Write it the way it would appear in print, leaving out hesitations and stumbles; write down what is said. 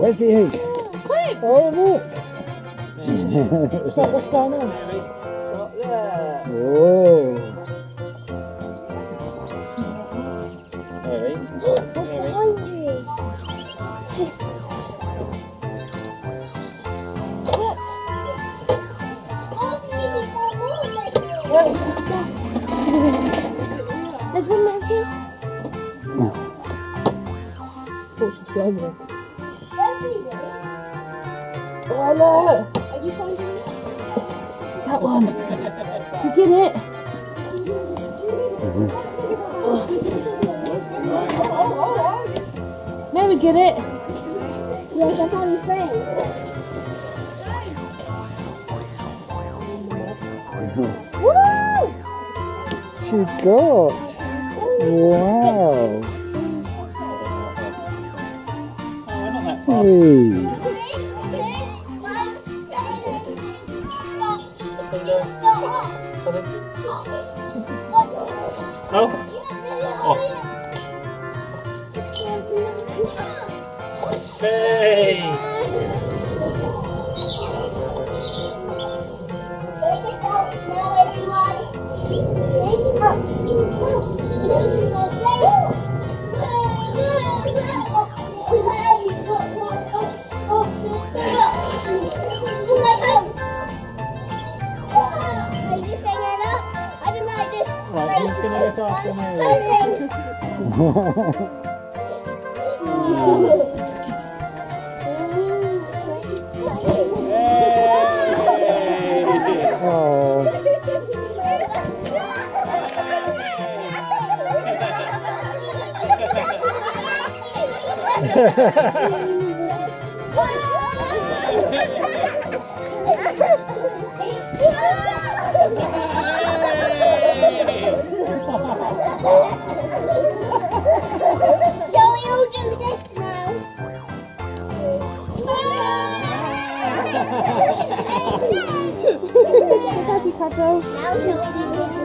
Where's the egg? Quick! Oh, look! What's going on? Oh. What's behind you? There's one man here. Oh look! Are you finding it? That one. You get it? Maybe get it. Yes, I found your friend. Woo! She got. Wow. Hey. No? Oh. Hey! Right, who's going to look after Mary? Shall we all do this now? Daddy cuddle. Now shall we do this